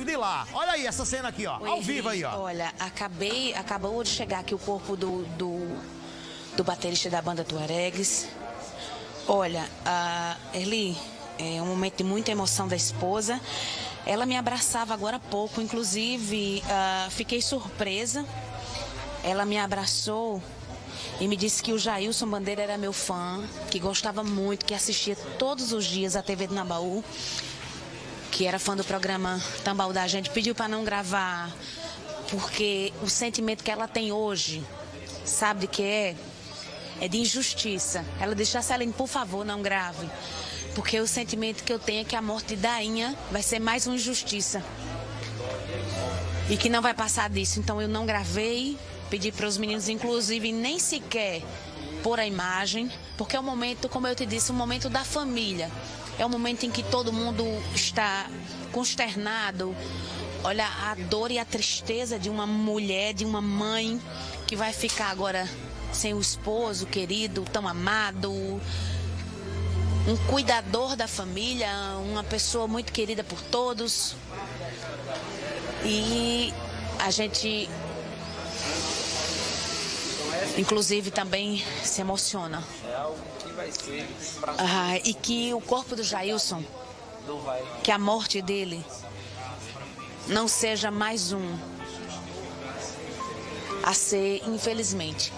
de lá. Olha aí essa cena aqui, ó. Oi, ao vivo aí, ó. Olha, acabou de chegar aqui o corpo do baterista da banda Tuaregs. Olha, Erli, é um momento de muita emoção da esposa. Ela me abraçava agora há pouco, inclusive fiquei surpresa. Ela me abraçou e me disse que o Jailson Bandeira era meu fã, que gostava muito, que assistia todos os dias a TV do Nambaú, que era fã do programa Tambaú da Gente, pediu para não gravar, porque o sentimento que ela tem hoje, sabe de que é? É de injustiça. Ela disse, Jaceline, por favor, não grave, porque o sentimento que eu tenho é que a morte de Dainha vai ser mais uma injustiça e que não vai passar disso. Então eu não gravei, pedi para os meninos, inclusive, nem sequer pôr a imagem, porque é um momento, como eu te disse, um momento da família. É um momento em que todo mundo está consternado. Olha, a dor e a tristeza de uma mulher, de uma mãe, que vai ficar agora sem o esposo querido, tão amado, um cuidador da família, uma pessoa muito querida por todos. E a gente, inclusive, também se emociona. E que o corpo do Jailson, que a morte dele não seja mais um a ser, infelizmente,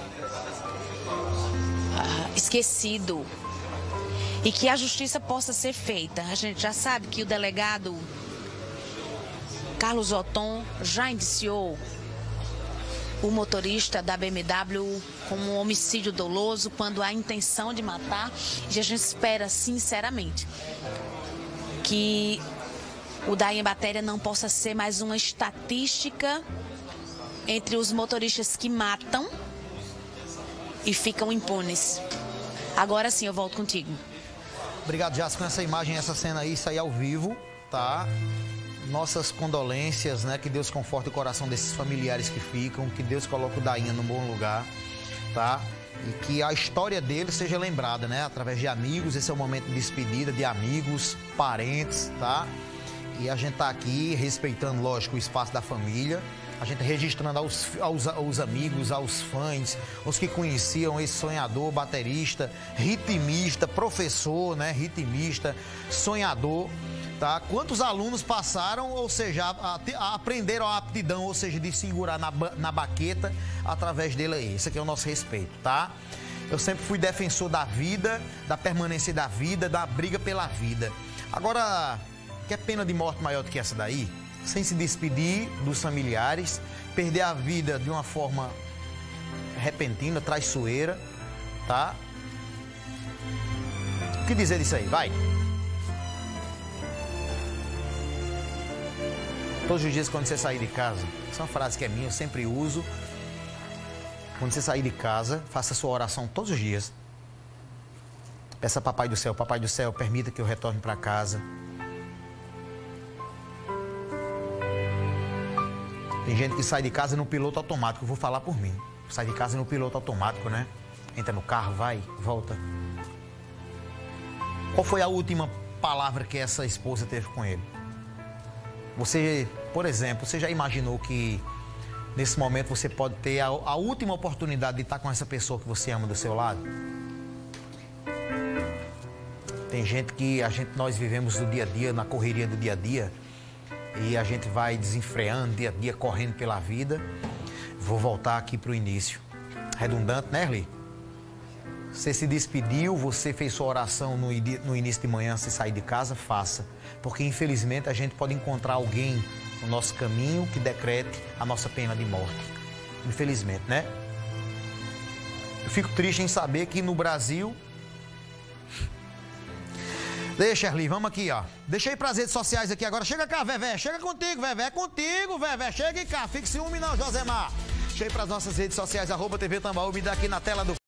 esquecido, e que a justiça possa ser feita. A gente já sabe que o delegado Carlos Oton já indiciou o motorista da BMW como um homicídio doloso, quando há intenção de matar. E a gente espera, sinceramente, que o Dainha Batéria não possa ser mais uma estatística entre os motoristas que matam e ficam impunes. Agora sim, eu volto contigo. Obrigado, Jace, com essa imagem, essa cena aí, isso aí ao vivo, tá? Nossas condolências, né? Que Deus conforte o coração desses familiares que ficam, que Deus coloque o Dainha num bom lugar, tá? E que a história dele seja lembrada, né? Através de amigos, esse é o momento de despedida de amigos, parentes, tá? E a gente tá aqui respeitando, lógico, o espaço da família. A gente registrando aos amigos, aos fãs, os que conheciam esse sonhador, baterista, ritmista, professor, né? Ritmista, sonhador, tá? Quantos alunos passaram, ou seja, aprenderam a aptidão, ou seja, de segurar na baqueta através dele aí. Esse aqui é o nosso respeito, tá? Eu sempre fui defensor da vida, da permanência da vida, da briga pela vida. Agora, quer pena de morte maior do que essa daí? Sem se despedir dos familiares, perder a vida de uma forma repentina, traiçoeira, tá? O que dizer disso aí? Vai! Todos os dias quando você sair de casa, essa é uma frase que é minha, eu sempre uso. Quando você sair de casa, faça a sua oração todos os dias. Peça a Papai do Céu, permita que eu retorne para casa. Tem gente que sai de casa no piloto automático, eu vou falar por mim. Sai de casa no piloto automático, né? Entra no carro, vai, volta. Qual foi a última palavra que essa esposa teve com ele? Você, por exemplo, você já imaginou que nesse momento você pode ter a última oportunidade de estar com essa pessoa que você ama do seu lado? Tem gente que nós vivemos do dia a dia, na correria do dia a dia, e a gente vai desenfreando dia a dia, correndo pela vida. Vou voltar aqui para o início. Redundante, né, Erli? Você se despediu, você fez sua oração no início de manhã, se sair de casa, faça. Porque, infelizmente, a gente pode encontrar alguém no nosso caminho que decrete a nossa pena de morte. Infelizmente, né? Eu fico triste em saber que no Brasil... Deixa, Erli, vamos aqui, ó. Deixa aí pras redes sociais aqui agora. Chega cá, Vevé. Chega contigo, Vevé. É contigo, Vevé. Chega cá. Fique ciúme não, Josemar. Deixa aí pras nossas redes sociais, @TV Tambaú. Me dá aqui na tela do...